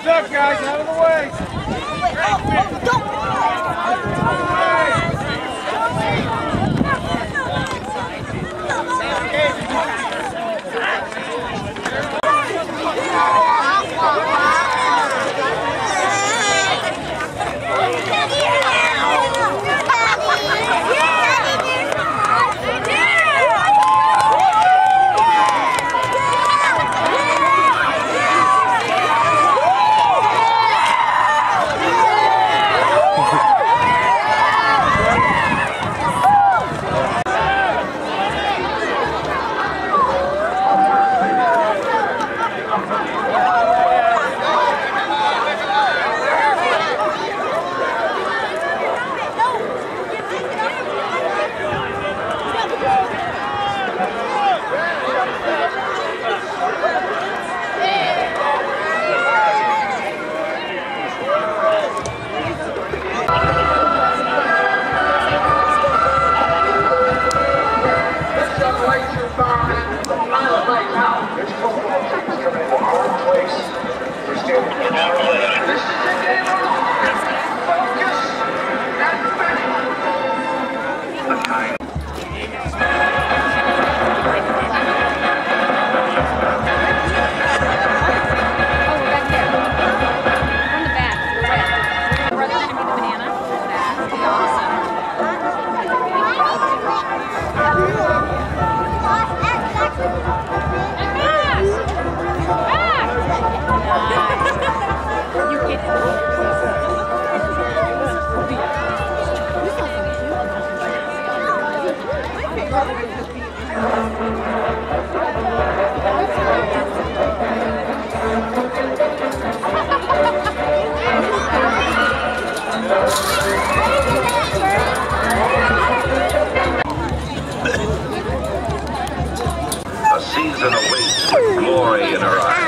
Heads up, guys, out of the way. A season awaits with glory in her eyes.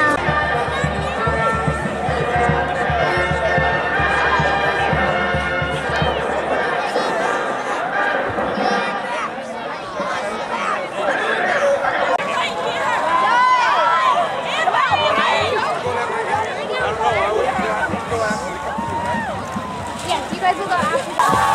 Yes, you guys will go after.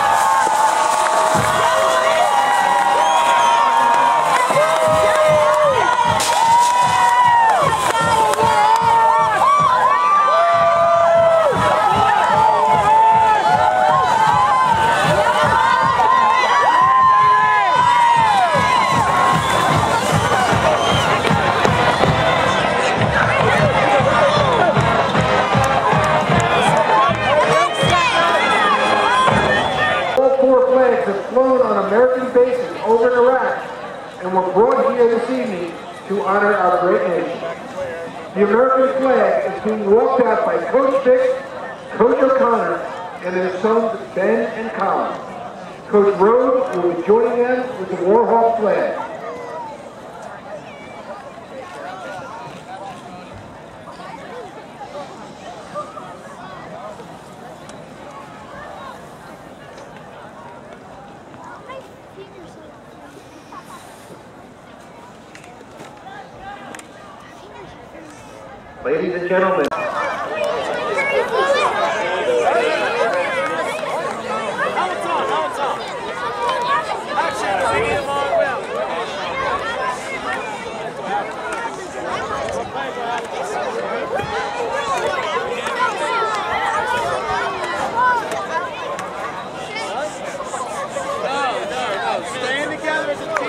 Flown on American bases over in Iraq and were brought here this evening to honor our great nation. The American flag is being walked out by Coach Vick, Coach O'Connor, and their sons Ben and Colin. Coach Rhodes will be joining them with the Warhawk flag. Ladies and gentlemen. Stand together as a team.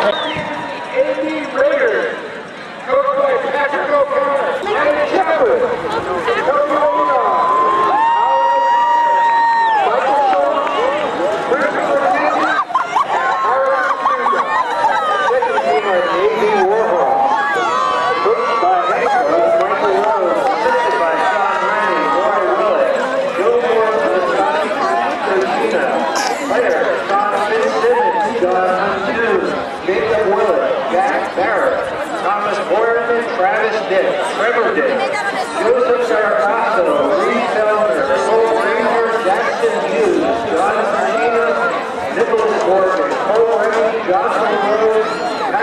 A.D. Raiders, coached by Patrick O'Connor. And Shepherd, coached by Michael Schultz, Christopher Manning, Aaron Souza. Second team are VYI Warhawks, coached by Michael Rose, assisted by Sean Rennie, Roy Willett, Joe Moore, Scotty Christina, player Sean Fitzsimmons, John Huntoon, Jacob Willett, Jack Barrett, Thomas Boyerman, Travis Dick, Trevor Dick, Joseph Saracasso, Reed Felder, Cole Ranger, Jackson Hughes, John Martinez, Nicholas Morgan, Cole Ray, Jocelyn Rose,